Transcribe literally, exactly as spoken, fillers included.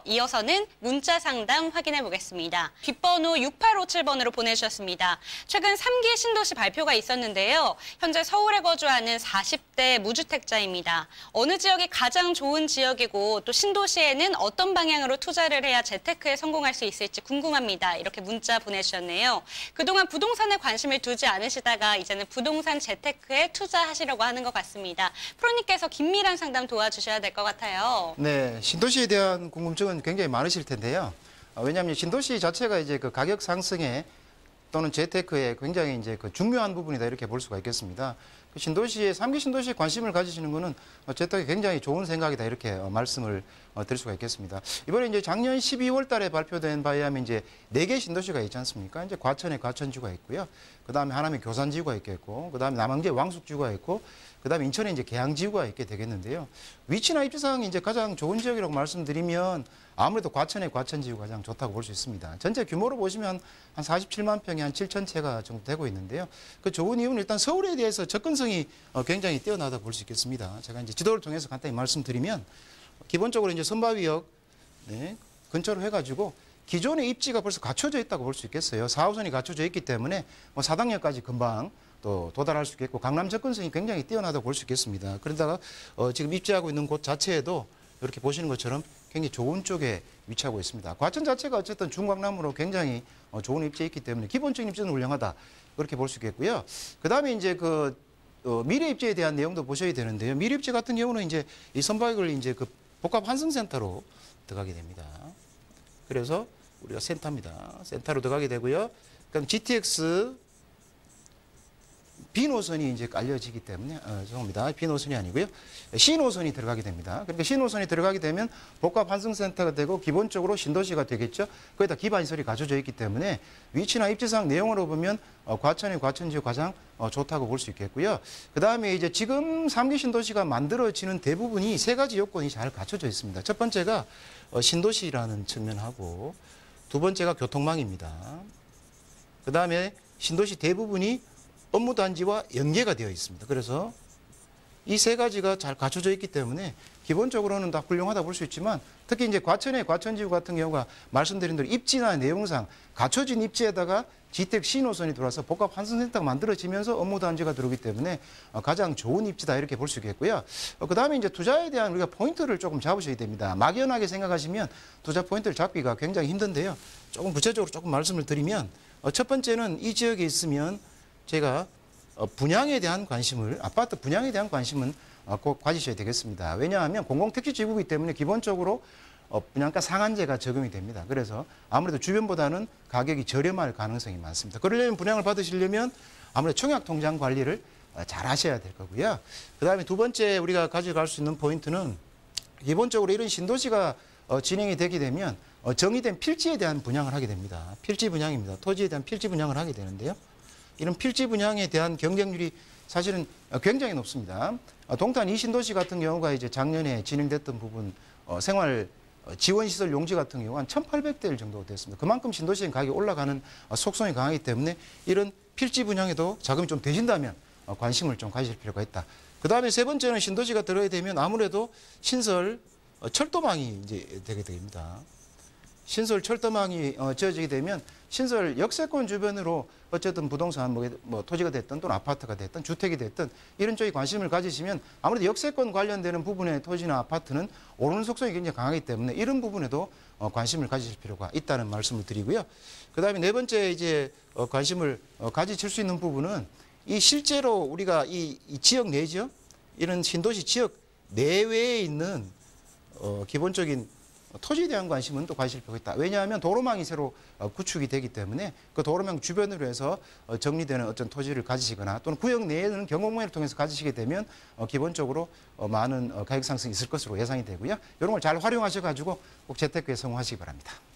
이어서는 문자 상담 확인해 보겠습니다. 뒷번호 육팔오칠 번으로 보내주셨습니다. 최근 삼 기 신도시 발표가 있었는데요. 현재 서울에 거주하는 사십 대 무주택자입니다. 어느 지역이 가장 좋은 지역이고 또 신도시에는 어떤 방향으로 투자를 해야 재테크에 성공할 수 있을지 궁금합니다. 이렇게 문자 보내주셨네요. 그동안 부동산에 관심을 두지 않으시다가 이제는 부동산 재테크에 투자하시려고 하는 것 같습니다. 프로님께서 긴밀한 상담 도와주셔야 될 것 같아요. 네, 신도시에 대한 궁금증은 굉장히 많으실 텐데요. 왜냐하면 신도시 자체가 이제 그 가격 상승에 또는 재테크에 굉장히 이제 그 중요한 부분이다 이렇게 볼 수가 있겠습니다. 그 신도시에 삼 기 신도시에 관심을 가지시는 것은 재테크에 굉장히 좋은 생각이다 이렇게 말씀을 드릴 수가 있겠습니다. 이번에 이제 작년 십이월 달에 발표된 바에 하면 이제 네 개 신도시가 있지 않습니까? 이제 과천에 과천지구가 있고요. 그 다음에 하남에 교산지구가 있겠고, 그 다음에 남항주에 왕숙지구가 있고, 그 다음에 인천에 이제 계양지구가 있게 되겠는데요. 위치나 입지상 이제 가장 좋은 지역이라고 말씀드리면 아무래도 과천의 과천지구가 가장 좋다고 볼 수 있습니다. 전체 규모로 보시면 한 사십칠만 평에 한 칠천 채가 정도 되고 있는데요. 그 좋은 이유는 일단 서울에 대해서 접근성이 굉장히 뛰어나다고 볼 수 있겠습니다. 제가 이제 지도를 통해서 간단히 말씀드리면 기본적으로 이제 선바위역 네, 근처로 해가지고 기존의 입지가 벌써 갖춰져 있다고 볼 수 있겠어요. 사 호선이 갖춰져 있기 때문에 뭐 사당역까지 금방 또 도달할 수 있겠고 강남 접근성이 굉장히 뛰어나다고 볼 수 있겠습니다. 그러다가 어 지금 입지하고 있는 곳 자체에도 이렇게 보시는 것처럼 굉장히 좋은 쪽에 위치하고 있습니다. 과천 자체가 어쨌든 중광남으로 굉장히 어 좋은 입지에 있기 때문에 기본적인 입지는 훌륭하다 그렇게 볼 수 있겠고요. 그 다음에 이제 그 어 미래 입지에 대한 내용도 보셔야 되는데요. 미래 입지 같은 경우는 이제 이 선박을 이제 그 복합 환승센터로 들어가게 됩니다. 그래서 우리가 센터입니다. 센터로 들어가게 되고요. 그럼 지티엑스 B 노선이 이제 깔려지기 때문에, 어, 죄송합니다. B 노선이 아니고요. C 노선이 들어가게 됩니다. 그러니까 C 노선이 들어가게 되면 복합 환승센터가 되고 기본적으로 신도시가 되겠죠. 거기다 기반시설이 갖춰져 있기 때문에 위치나 입지상 내용으로 보면 어, 과천의 과천지구 가장 어, 좋다고 볼 수 있겠고요. 그 다음에 이제 지금 삼 기 신도시가 만들어지는 대부분이 세 가지 요건이 잘 갖춰져 있습니다. 첫 번째가 어, 신도시라는 측면하고 두 번째가 교통망입니다. 그 다음에 신도시 대부분이 업무단지와 연계가 되어 있습니다. 그래서 이 세 가지가 잘 갖춰져 있기 때문에 기본적으로는 다 훌륭하다 볼 수 있지만 특히 이제 과천의 과천지구 같은 경우가 말씀드린 대로 입지나 내용상 갖춰진 입지에다가 지택 C 노선이 들어와서 복합 환승센터가 만들어지면서 업무단지가 들어오기 때문에 가장 좋은 입지다 이렇게 볼 수 있겠고요. 그 다음에 이제 투자에 대한 우리가 포인트를 조금 잡으셔야 됩니다. 막연하게 생각하시면 투자 포인트를 잡기가 굉장히 힘든데요. 조금 구체적으로 조금 말씀을 드리면 첫 번째는 이 지역에 있으면 제가 분양에 대한 관심을, 아파트 분양에 대한 관심은 꼭 가지셔야 되겠습니다. 왜냐하면 공공택지지구이기 때문에 기본적으로 분양가 상한제가 적용이 됩니다. 그래서 아무래도 주변보다는 가격이 저렴할 가능성이 많습니다. 그러려면 분양을 받으시려면 아무래도 청약통장 관리를 잘 하셔야 될 거고요. 그 다음에 두 번째 우리가 가져갈 수 있는 포인트는 기본적으로 이런 신도시가 진행이 되게 되면 정의된 필지에 대한 분양을 하게 됩니다. 필지 분양입니다. 토지에 대한 필지 분양을 하게 되는데요. 이런 필지 분양에 대한 경쟁률이 사실은 굉장히 높습니다. 동탄 이 신도시 같은 경우가 이제 작년에 진행됐던 부분 어, 생활 지원시설 용지 같은 경우 한 천팔백 대 일 정도 됐습니다. 그만큼 신도시의 가격이 올라가는 속성이 강하기 때문에 이런 필지 분양에도 자금이 좀 되신다면 관심을 좀 가질 필요가 있다. 그 다음에 세 번째는 신도시가 들어야 되면 아무래도 신설 철도망이 이제 되게 됩니다. 신설 철도망이 어, 지어지게 되면 신설 역세권 주변으로 어쨌든 부동산 뭐, 뭐 토지가 됐든 또는 아파트가 됐든 주택이 됐든 이런 쪽에 관심을 가지시면 아무래도 역세권 관련되는 부분의 토지나 아파트는 오르는 속성이 굉장히 강하기 때문에 이런 부분에도 어, 관심을 가지실 필요가 있다는 말씀을 드리고요. 그 다음에 네 번째 이제 어, 관심을 어, 가지실 수 있는 부분은 이 실제로 우리가 이, 이 지역 내죠. 이런 신도시 지역 내외에 있는 어, 기본적인 토지에 대한 관심은 또 가질 필요가 있다. 왜냐하면 도로망이 새로 구축이 되기 때문에 그 도로망 주변으로 해서 정리되는 어떤 토지를 가지시거나 또는 구역 내에는 경공매를 통해서 가지시게 되면 기본적으로 많은 가격 상승이 있을 것으로 예상이 되고요. 이런 걸 잘 활용하셔가지고 꼭 재테크에 성공하시기 바랍니다.